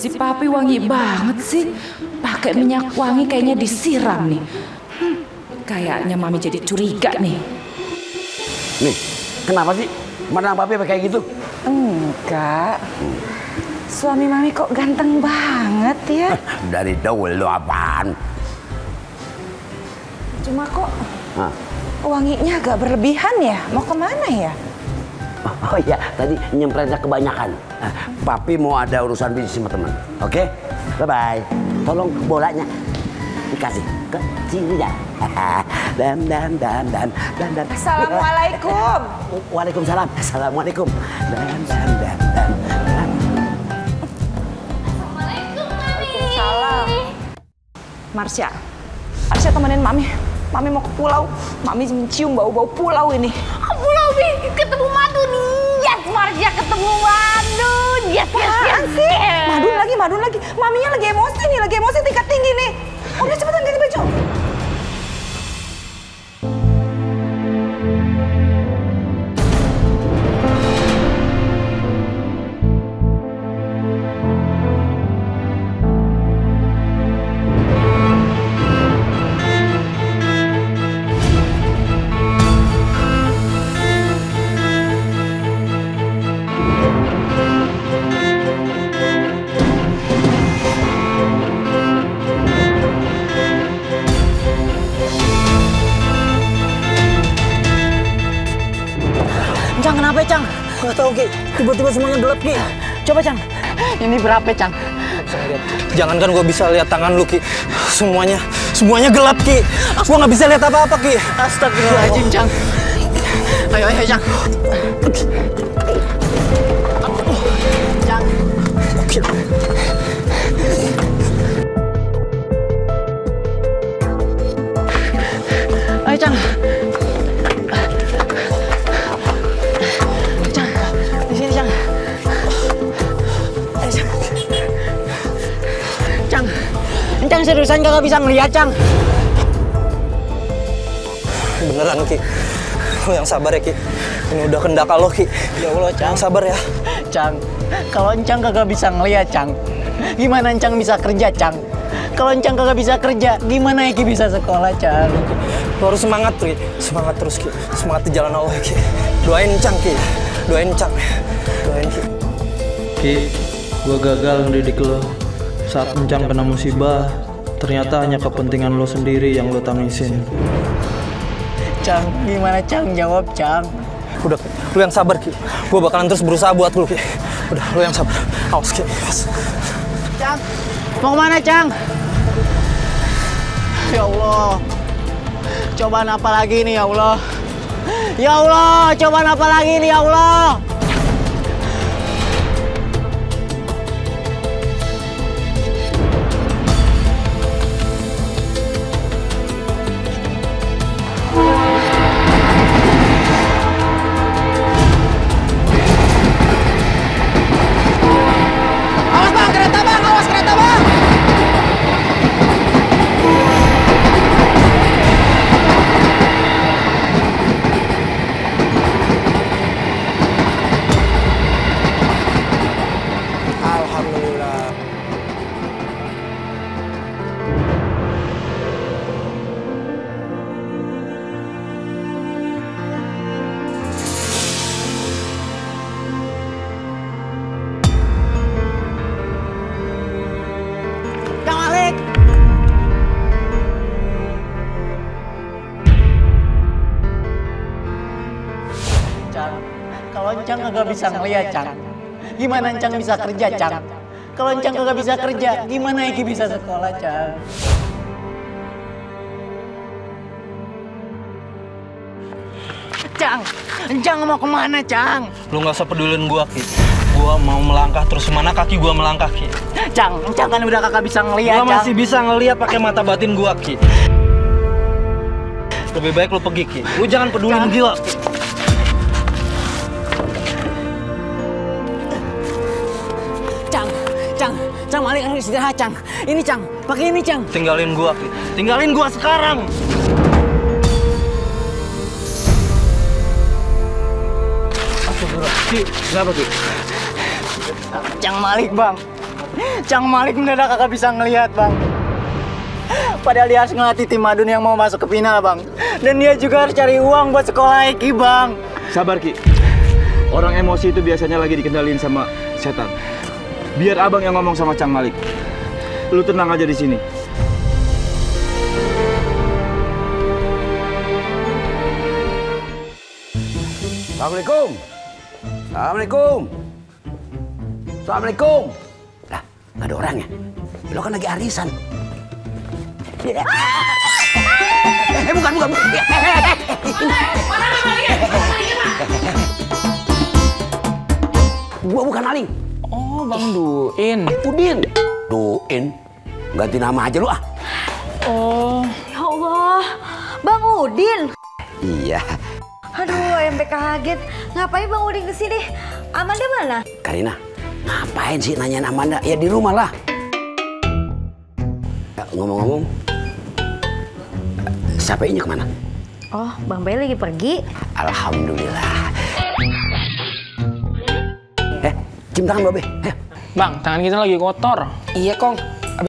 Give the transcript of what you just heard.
Si Papi wangi banget sih. Pakai minyak wangi kayaknya disiram nih. Kayaknya Mami jadi curiga nih. Nih, kenapa sih Madang Papi kayak gitu? Enggak. Suami Mami kok ganteng banget ya. Dari dulu apaan? Cuma kok wanginya agak berlebihan ya. Mau kemana ya? Oh iya, tadi nyemprotnya kebanyakan. Papi mau ada urusan bisnis sama teman. Oke? Bye-bye. Tolong bolanya dikasih ke Cirinya. Dan. Assalamualaikum. Waalaikumsalam. Assalamualaikum. Dan. Assalamualaikum, Mami. Salam. Marsha temenin Mami. Mami mau ke pulau. Mami mencium bau-bau pulau ini. Pulau Bi, ketemu Madun. Yes, Marsha ketemu Madun. Yes. Madun lagi. Maminya lagi emosi tingkat tinggi nih. Udah cepetan ganti baju. Cang, kenapa Cang? Nggak tahu Ki, tiba-tiba semuanya gelap Ki. Coba Cang, ini berapa Cang? Jangankan gue bisa lihat tangan lu Ki, semuanya gelap Ki. Gue nggak bisa lihat apa-apa Ki. Astagfirullahaladzim Cang. Ayo Cang. Cang. Ayo Cang. Cang, seriusan kagak bisa ngeliat, Cang. Beneran, Ki. Lo yang sabar ya, Ki. Ini udah kendak lo, Ki. Ya Allah, Cang. Yang sabar ya. Cang, kalau Cang kagak bisa ngeliat, Cang, gimana Cang bisa kerja, Cang? Kalau Cang kagak bisa kerja, gimana Ki bisa sekolah, Cang? Lo harus semangat, Ki. Semangat terus, Ki. Semangat di jalan Allah, Ki. Doain Cang, Ki. Doain Cang. Doain, Ki. Ki, gua gagal mendidik lo. Saat Encang kena musibah, ternyata hanya kepentingan lo sendiri yang lo tangisin. Cang, gimana Cang? Jawab, Cang. Udah, lu yang sabar, Ki. Gue bakalan terus berusaha buat lu, Ki. Udah, lu yang sabar. Awas, Ki. Awas. Cang, mau kemana, Cang? Ya Allah. Cobaan apa lagi nih, ya Allah? Ya Allah, cobaan apa lagi nih, ya Allah? Kalau Encang kagak bisa ngeliat, Cang, gimana Encang bisa kerja, Cang? Kalau Encang kagak bisa kerja, gimana Eki bisa sekolah, Cang? Cang, Encang mau kemana, Cang? Lu nggak usah pedulin gua, Ki. Gua mau melangkah terus mana kaki gua melangkah, Ki. Cang, Encang kan udah kagak bisa ngeliat, Gua Cang. masih bisa ngeliat pakai mata batin gua, Ki. Lebih baik lu pergi, Ki. Lu jangan pedulin gila, Ki. Cang, Malik harus istirahat, Cang. Ini, Cang. Pakai ini, Cang. Tinggalin gua, Ki. Tinggalin gua sekarang. Ki, kenapa, Ki? Cang Malik, Bang. Cang Malik mendadak kagak bisa ngelihat, Bang. Padahal dia harus ngelatih tim Madun yang mau masuk ke final, Bang. Dan dia juga harus cari uang buat sekolah Eki, Bang. Sabar, Ki. Orang emosi itu biasanya lagi dikendalin sama setan. Biar abang yang ngomong sama Cang Malik. Lu tenang aja di sini. Assalamualaikum. Assalamualaikum. Assalamualaikum. Lah, nggak ada orangnya. Lo kan lagi arisan. Bukan. Gua bukan maling. Oh, Bang Duin. Udin. Duin. Ganti nama aja lu ah. Oh. Ya Allah, Bang Udin. Iya. Aduh, sampai kaget. Ngapain Bang Udin kesini? Amanda mana? Karina, ngapain sih nanyain Amanda? Ya di rumah lah. Ngomong-ngomong, Sapainya kemana? Oh, Bang Bay lagi pergi. Alhamdulillah. Cium tangan Babe. Bang, tangan kita lagi kotor. Iya, Kong.